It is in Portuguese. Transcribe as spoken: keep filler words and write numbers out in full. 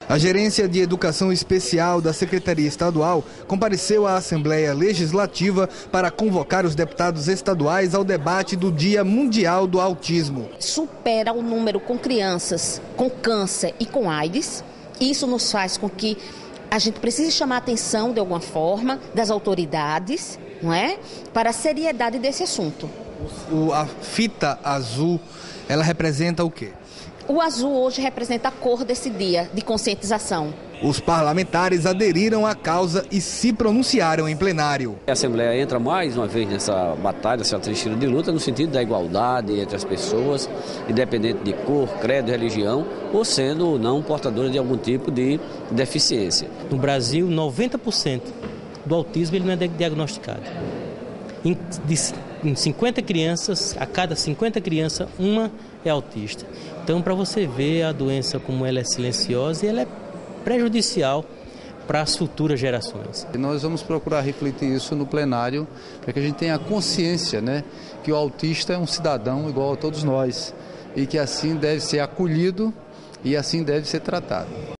A Gerência de Educação Especial da Secretaria Estadual compareceu à Assembleia Legislativa para convocar os deputados estaduais ao debate do Dia Mundial do Autismo. Supera o número com crianças com câncer e com AIDS. Isso nos faz com que a gente precise chamar a atenção, de alguma forma, das autoridades, não é? Para a seriedade desse assunto. O, a fita azul, ela representa o quê? O azul hoje representa a cor desse dia de conscientização. Os parlamentares aderiram à causa e se pronunciaram em plenário. A Assembleia entra mais uma vez nessa batalha, nessa trincheira de luta, no sentido da igualdade entre as pessoas, independente de cor, credo, religião, ou sendo ou não portadora de algum tipo de deficiência. No Brasil, noventa por cento do autismo ele não é diagnosticado. Em, de, em cinquenta crianças, a cada cinquenta crianças, uma é autista. Então, para você ver a doença como ela é silenciosa e ela é prejudicial para as futuras gerações. E nós vamos procurar refletir isso no plenário, para que a gente tenha consciência, né, que o autista é um cidadão igual a todos nós e que assim deve ser acolhido e assim deve ser tratado.